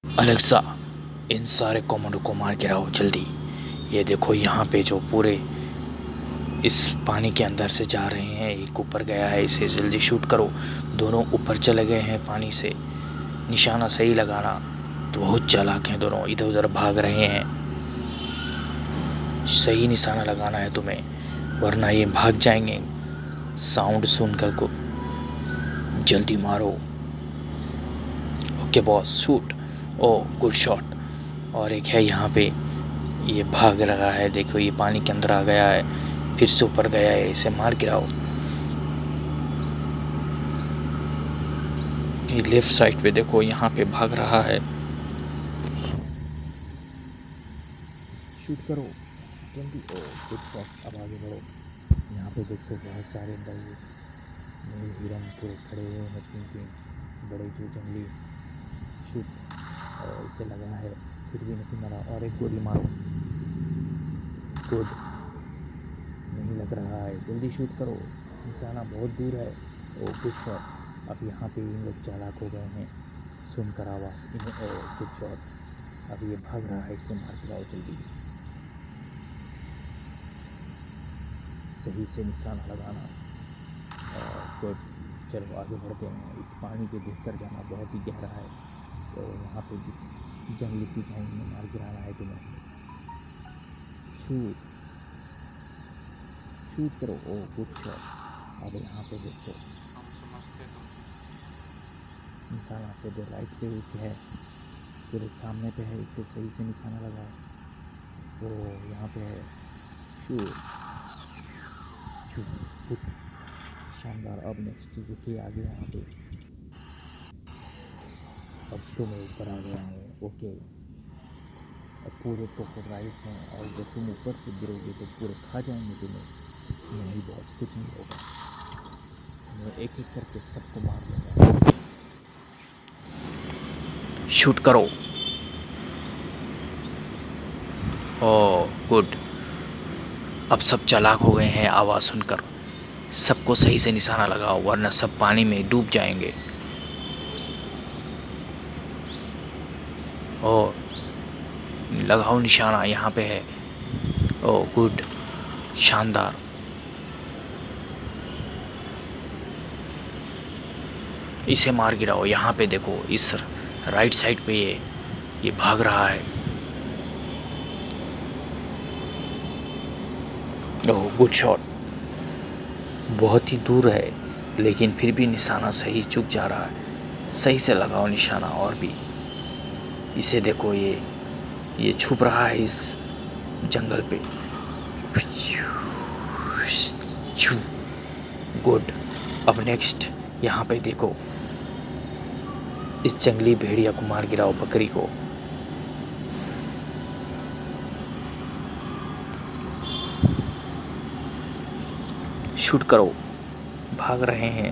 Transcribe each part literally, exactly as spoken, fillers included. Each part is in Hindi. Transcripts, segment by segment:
अलेक्सा, इन सारे कॉमोडो को मार गिराओ जल्दी। ये देखो यहाँ पे जो पूरे इस पानी के अंदर से जा रहे हैं, एक ऊपर गया है, इसे जल्दी शूट करो। दोनों ऊपर चले गए हैं पानी से। निशाना सही लगाना। तो बहुत चालाक हैं दोनों, इधर उधर भाग रहे हैं। सही निशाना लगाना है तुम्हें, वरना ये भाग जाएंगे। साउंड सुनकर को जल्दी मारो। Okay boss, shoot. Oh good shot. और एक है यहाँ पे, ये भाग रहा है, देखो ये पानी के अंदर आ गया है, फिर से ऊपर गया है, इसे मार गिराओ। ये लेफ्ट साइड पे देखो, यहाँ पे भाग रहा है। शूट करो जल्दी। Oh good shot. अब आगे बढ़ो। यहाँ पे देख सकते बहुत सारे बड़े नील हिरन पूरे खड़े हुए हैं, तीन तीन बड़े जो जंगली। शूट। और इसे लगा है, फिर भी नहीं मरा। और एक गोली मारो। गुड। नहीं लग रहा है, जल्दी शूट करो, निशाना बहुत दूर है। Oh good shot. अब यहाँ पे इन लोग चालाक हो गए हैं, सुनकर आवाज़ इन्हें। Oh good shot. अब ये भाग रहा है, इसे मार गिराओ जल्दी। सही से निशाना लगाना। और गुड। चलो आगे बढ़ते हैं। इस पानी के भीतर जाना बहुत ही गहरा है, तो यहाँ पे जंगली की भाई में मार गिराना है तुम्हें। शूट शूट करो। Oh good shot. अब यहाँ पे देखो, हम समझते तो निशाना से दे राइट पे एक है, फिर एक सामने पे है, इसे सही से निशाना लगाओ। वो यहाँ पे है। Shoot shoot. शानदार। अब नेक्स्ट देखिए आगे यहाँ पे, अब तुम ऊपर आ गया है। ओके, अब पूरे क्रोकोडाइल्स हैं, और जब तुम ऊपर से गिरोगे तो पूरे खा जाएंगे तुम्हें। नहीं बॉस, कुछ नहीं होगा, मैं एक एक करके सबको मार दूंगा। शूट करो। Oh good. अब सब चालाक हो गए हैं आवाज़ सुनकर। सबको सही से निशाना लगाओ, वरना सब पानी में डूब जाएंगे। और लगाओ निशाना, यहाँ पे है। ओ गुड, शानदार। इसे मार गिराओ। यहाँ पे देखो, इस राइट साइड पे ये ये भाग रहा है। Oh good shot. बहुत ही दूर है, लेकिन फिर भी निशाना सही चुक जा रहा है। सही से लगाओ निशाना। और भी इसे देखो, ये ये छुप रहा है इस जंगल पे। गुड। अब नेक्स्ट यहाँ पे देखो, इस जंगली भेड़िया को मार गिराओ, बकरी को। शूट करो। भाग रहे हैं।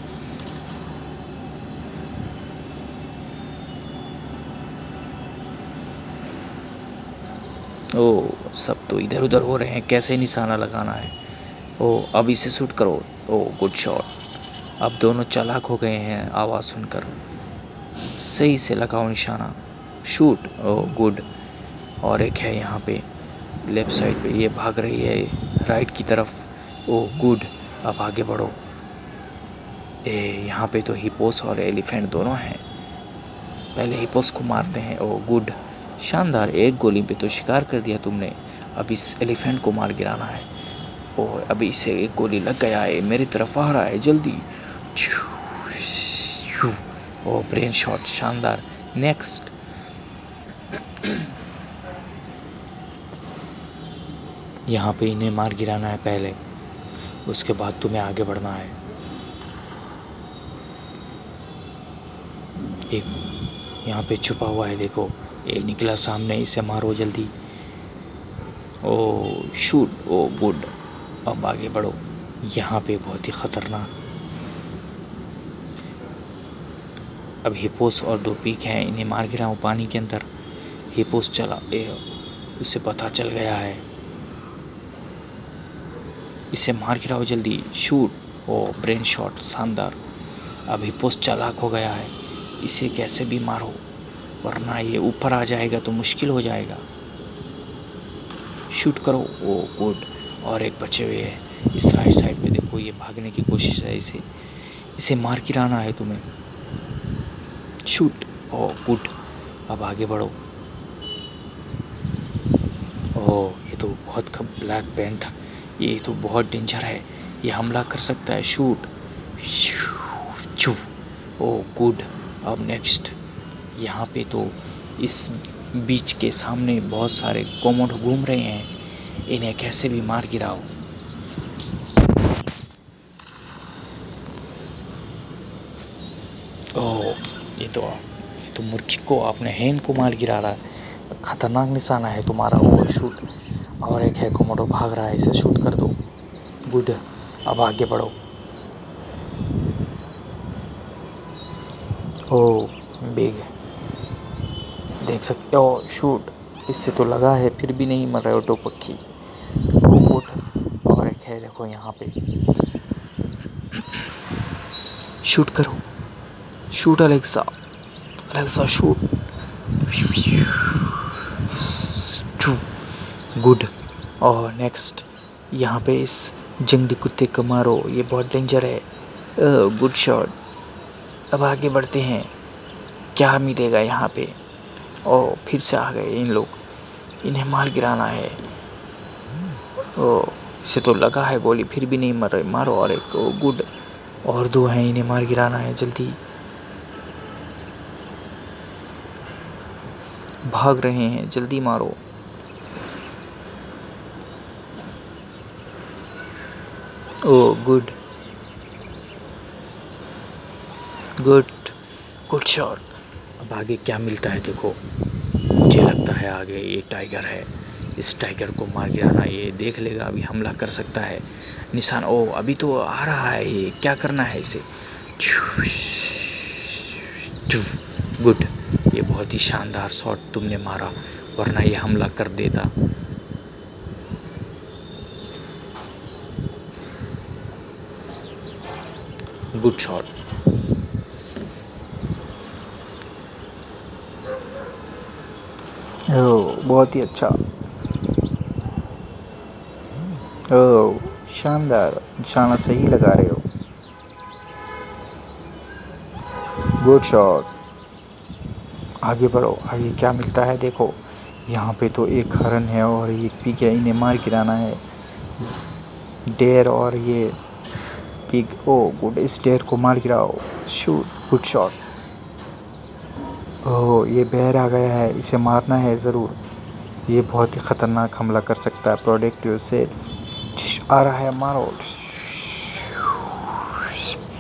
ओ सब तो इधर उधर हो रहे हैं, कैसे निशाना लगाना है। ओ अब इसे शूट करो। Oh good shot. अब दोनों चालाक हो गए हैं आवाज़ सुनकर। सही से लगाओ निशाना। शूट। Oh good. और एक है यहाँ पे लेफ्ट साइड पे, ये भाग रही है राइट की तरफ। Oh good. अब आगे बढ़ो। ए यहाँ पे तो हिपोस और एलिफेंट दोनों हैं। पहले हिपोस को मारते हैं। ओ गुड, शानदार। एक गोली पे तो शिकार कर दिया तुमने। अब इस एलिफेंट को मार गिराना है। ओ अभी इसे एक गोली लग गया है, मेरी तरफ आ रहा है, जल्दी। ओ ब्रेन शॉट, शानदार। नेक्स्ट यहाँ पे इन्हें मार गिराना है पहले, उसके बाद तुम्हें आगे बढ़ना है। एक यहाँ पे छुपा हुआ है, देखो ये निकला सामने, इसे मारो जल्दी। Oh shoot. Oh good. अब आगे बढ़ो। यहाँ पे बहुत ही खतरनाक, अब हिपोस और दो पीक हैं, इन्हें मार गिराओ पानी के अंदर। हिपोस चला, उसे पता चल गया है, इसे मार गिराओ जल्दी। शूट। ओ ब्रेन शॉट, शानदार। अब हिपोस चालाक हो गया है, इसे कैसे भी मारो। वरना ये ऊपर आ जाएगा तो मुश्किल हो जाएगा। शूट करो। Oh good. और एक बचे हुए है इस राइट साइड में, देखो ये भागने की कोशिश है, इसे इसे मार गिराना है तुम्हें। शूट। Oh good. अब आगे बढ़ो। ओह ये तो बहुत खब ब्लैक पेन था, ये तो बहुत डेंजर है, ये हमला कर सकता है। शूट। छू। ओह गुड। अब नेक्स्ट यहाँ पे तो इस बीच के सामने बहुत सारे कोमोडो घूम रहे हैं, इन्हें कैसे भी मार गिराओ। ओह ये तो ये तो मुर्गी को अपने हैंड को मार गिरा रहा है, खतरनाक निशाना है तुम्हारा। Over shoot. और एक है कोमोडो भाग रहा है, इसे शूट कर दो। गुड। अब आगे बढ़ो। ओह बिग, देख सकते हो। शूट। इससे तो लगा है फिर भी नहीं मर रहे हो टोपक्की। गुड। और एक है देखो यहाँ पे, शूट करो। Shoot Alexa. Alexa shoot. Good. और नेक्स्ट यहाँ पे इस जंगली कुत्ते को मारो, ये बहुत डेंजर है। Good shot. अब आगे बढ़ते हैं, क्या मिलेगा यहाँ पे। ओ फिर से आ गए इन लोग, इन्हें मार गिराना है। ओ इसे तो लगा है गोली फिर भी नहीं मर रहे, मारो। और एक। Oh good. और दो हैं, इन्हें मार गिराना है, जल्दी भाग रहे हैं, जल्दी मारो। Oh good good good shot. अब आगे क्या मिलता है देखो, मुझे लगता है आगे ये टाइगर है, इस टाइगर को मार गिराना, ये देख लेगा, अभी हमला कर सकता है। निशान। ओ अभी तो आ रहा है, ये क्या करना है इसे। गुड। ये बहुत ही शानदार शॉट तुमने मारा, वरना ये हमला कर देता। Good shot. ओह बहुत ही अच्छा। ओह शानदार, निशाना सही लगा रहे हो। Good shot. आगे बढ़ो, आगे क्या मिलता है देखो। यहाँ पे तो एक हरन है और ये पिग है, इन्हें मार गिराना है। डेयर और ये पिग। Oh good. इस डेयर को मार गिराओ। शूट। Good shot. ओह ये बेर आ गया है, इसे मारना है ज़रूर, ये बहुत ही ख़तरनाक हमला कर सकता है। Protect yourself. आ रहा है, मारो।